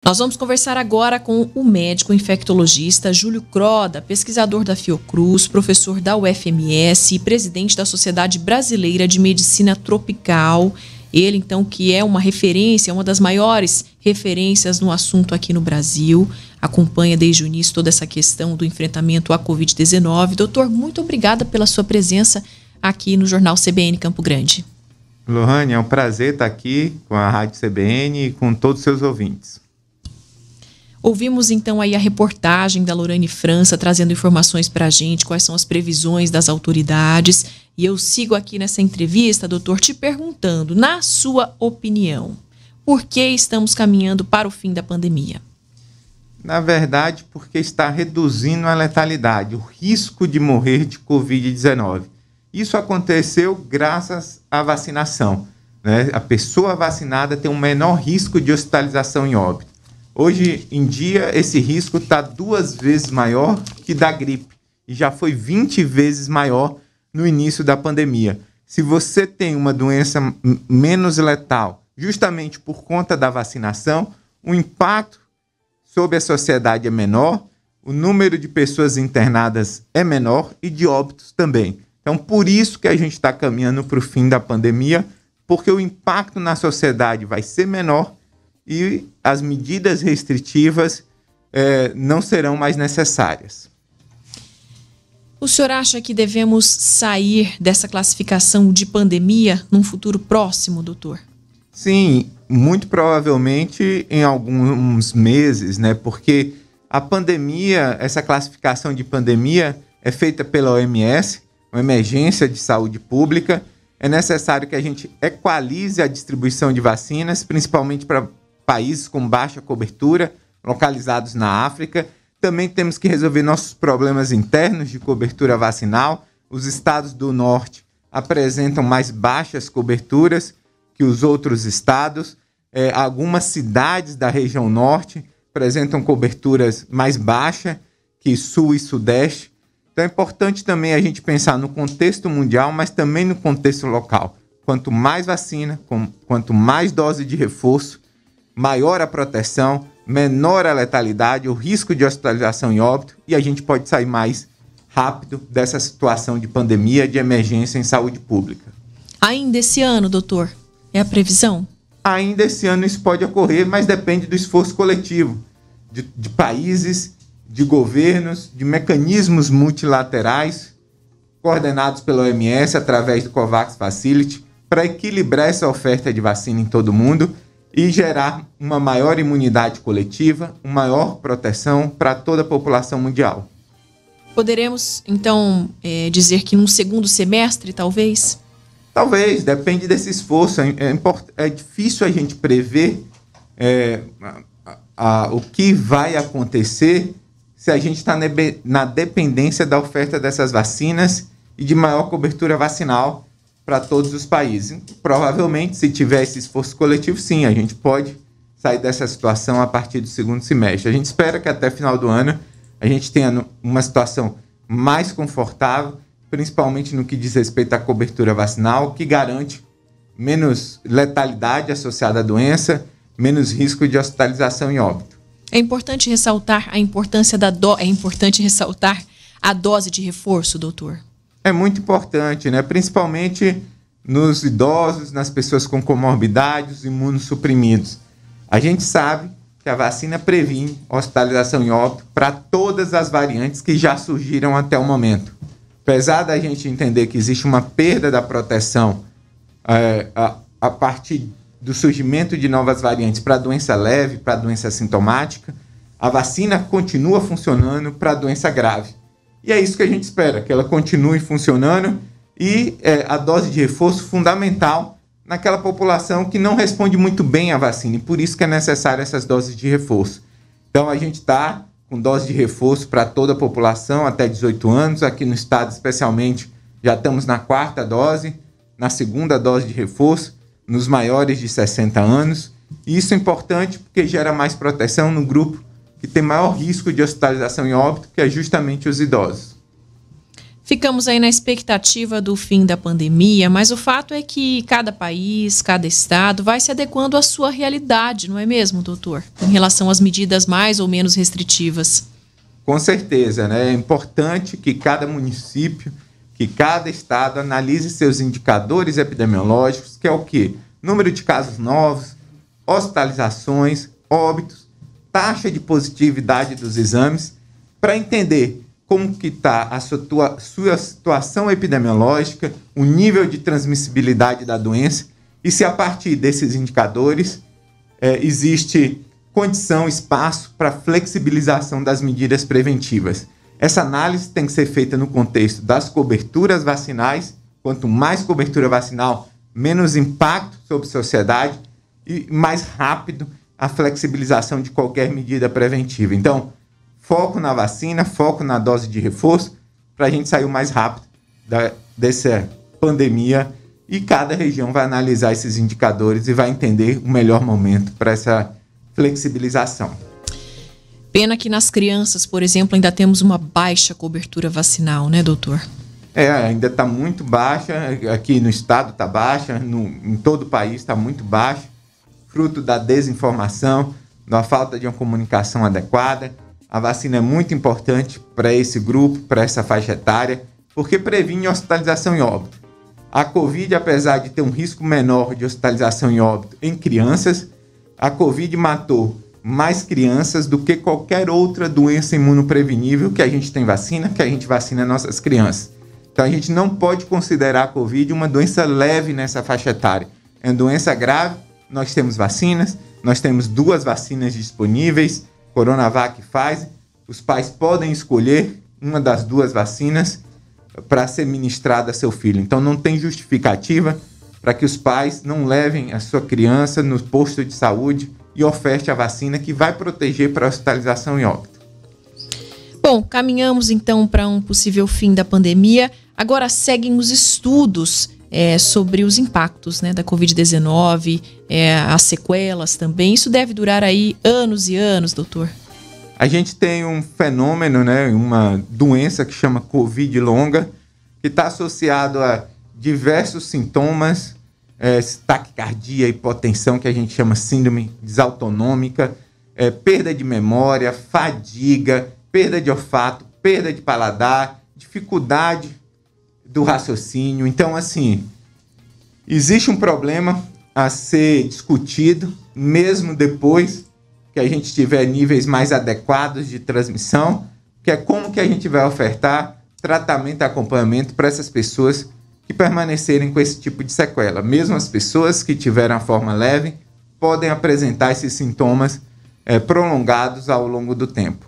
Nós vamos conversar agora com o médico infectologista Júlio Croda, pesquisador da Fiocruz, professor da UFMS e presidente da Sociedade Brasileira de Medicina Tropical. Ele, então, que é uma referência, uma das maiores referências no assunto aqui no Brasil, acompanha desde o início toda essa questão do enfrentamento à Covid-19. Doutor, muito obrigada pela sua presença aqui no Jornal CBN Campo Grande. Lohane, é um prazer estar aqui com a Rádio CBN e com todos os seus ouvintes. Ouvimos então aí a reportagem da Lorane França trazendo informações para a gente, quais são as previsões das autoridades. E eu sigo aqui nessa entrevista, doutor, te perguntando, na sua opinião, por que estamos caminhando para o fim da pandemia? Na verdade, porque está reduzindo a letalidade, o risco de morrer de Covid-19. Isso aconteceu graças à vacinação, né? A pessoa vacinada tem um menor risco de hospitalização em óbito. Hoje em dia, esse risco está 2 vezes maior que da gripe e já foi 20 vezes maior no início da pandemia. Se você tem uma doença menos letal, justamente por conta da vacinação, o impacto sobre a sociedade é menor, o número de pessoas internadas é menor e de óbitos também. Então, por isso que a gente está caminhando para o fim da pandemia, porque o impacto na sociedade vai ser menor e as medidas restritivas não serão mais necessárias. O senhor acha que devemos sair dessa classificação de pandemia num futuro próximo, doutor? Sim, muito provavelmente em alguns meses, né? Porque a pandemia, essa classificação de pandemia é feita pela OMS, uma emergência de saúde pública. É necessário que a gente equalize a distribuição de vacinas, principalmente para países com baixa cobertura, localizados na África. Também temos que resolver nossos problemas internos de cobertura vacinal. Os estados do norte apresentam mais baixas coberturas que os outros estados. Algumas cidades da região norte apresentam coberturas mais baixas que sul e sudeste. Então é importante também a gente pensar no contexto mundial, mas também no contexto local. Quanto mais vacina, quanto mais dose de reforço, maior a proteção, menor a letalidade, o risco de hospitalização e óbito, e a gente pode sair mais rápido dessa situação de pandemia, de emergência em saúde pública. Ainda esse ano, doutor, é a previsão? Ainda esse ano isso pode ocorrer, mas depende do esforço coletivo, de países, de governos, de mecanismos multilaterais, coordenados pela OMS através do COVAX Facility, para equilibrar essa oferta de vacina em todo o mundo e gerar uma maior imunidade coletiva, uma maior proteção para toda a população mundial. Poderemos, então, dizer que num segundo semestre, talvez? Talvez, depende desse esforço. É difícil a gente prever o que vai acontecer se a gente está na dependência da oferta dessas vacinas e de maior cobertura vacinal para todos os países. Provavelmente, se tiver esse esforço coletivo, sim, a gente pode sair dessa situação a partir do segundo semestre. A gente espera que até final do ano a gente tenha uma situação mais confortável, principalmente no que diz respeito à cobertura vacinal, que garante menos letalidade associada à doença, menos risco de hospitalização e óbito. É importante ressaltar a importância é importante ressaltar a dose de reforço, doutor? É muito importante, né? Principalmente nos idosos, nas pessoas com comorbidades, imunossuprimidos. A gente sabe que a vacina previne hospitalização e óbito para todas as variantes que já surgiram até o momento. Apesar da gente entender que existe uma perda da proteção a partir do surgimento de novas variantes para doença leve, para doença sintomática, a vacina continua funcionando para doença grave. E é isso que a gente espera, que ela continue funcionando e a dose de reforço fundamental naquela população que não responde muito bem à vacina. E por isso que é necessário essas doses de reforço. Então a gente está com dose de reforço para toda a população até 18 anos. Aqui no estado, especialmente, já estamos na 4ª dose, na 2ª dose de reforço, nos maiores de 60 anos. E isso é importante porque gera mais proteção no grupo que tem maior risco de hospitalização e óbito, que é justamente os idosos. Ficamos aí na expectativa do fim da pandemia, mas o fato é que cada país, cada estado vai se adequando à sua realidade, não é mesmo, doutor? Em relação às medidas mais ou menos restritivas. Com certeza, né? É importante que cada município, que cada estado analise seus indicadores epidemiológicos, que é o quê? Número de casos novos, hospitalizações, óbitos, taxa de positividade dos exames, para entender como que está a sua situação epidemiológica, o nível de transmissibilidade da doença e se a partir desses indicadores existe condição, espaço para flexibilização das medidas preventivas. Essa análise tem que ser feita no contexto das coberturas vacinais. Quanto mais cobertura vacinal, menos impacto sobre a sociedade e mais rápido a flexibilização de qualquer medida preventiva. Então, foco na vacina, foco na dose de reforço, para a gente sair o mais rápido dessa pandemia, e cada região vai analisar esses indicadores e vai entender o melhor momento para essa flexibilização. Pena que nas crianças, por exemplo, ainda temos uma baixa cobertura vacinal, né, doutor? Ainda está muito baixa, aqui no estado está baixa, em todo o país está muito baixa, fruto da desinformação, da falta de uma comunicação adequada. A vacina é muito importante para esse grupo, para essa faixa etária, porque previne hospitalização e óbito. A Covid, apesar de ter um risco menor de hospitalização e óbito em crianças, a Covid matou mais crianças do que qualquer outra doença imunoprevenível que a gente tem vacina, que a gente vacina nossas crianças. Então a gente não pode considerar a Covid uma doença leve nessa faixa etária. É uma doença grave, nós temos vacinas, nós temos 2 vacinas disponíveis, Coronavac e Pfizer. Os pais podem escolher uma das 2 vacinas para ser ministrada a seu filho. Então não tem justificativa para que os pais não levem a sua criança no posto de saúde e oferte a vacina que vai proteger para a hospitalização e óbito. Bom, caminhamos então para um possível fim da pandemia. Agora seguem os estudos sobre os impactos, né, da Covid-19, as sequelas também. Isso deve durar aí anos e anos, doutor? A gente tem um fenômeno, né, uma doença que chama Covid longa, que está associado a diversos sintomas, taquicardia, hipotensão, que a gente chama síndrome desautonômica, perda de memória, fadiga, perda de olfato, perda de paladar, dificuldade do raciocínio. Então, assim, existe um problema a ser discutido, mesmo depois que a gente tiver níveis mais adequados de transmissão, que é como que a gente vai ofertar tratamento e acompanhamento para essas pessoas que permanecerem com esse tipo de sequela. Mesmo as pessoas que tiveram a forma leve podem apresentar esses sintomas prolongados ao longo do tempo.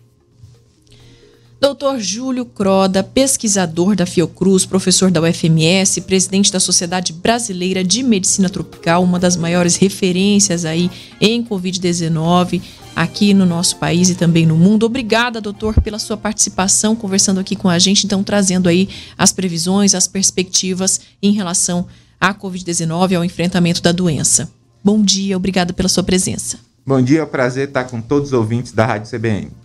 Dr. Júlio Croda, pesquisador da Fiocruz, professor da UFMS, presidente da Sociedade Brasileira de Medicina Tropical, uma das maiores referências aí em Covid-19 aqui no nosso país e também no mundo. Obrigada, doutor, pela sua participação, conversando aqui com a gente, então trazendo aí as previsões, as perspectivas em relação à Covid-19, ao enfrentamento da doença. Bom dia, obrigada pela sua presença. Bom dia, é um prazer estar com todos os ouvintes da Rádio CBN.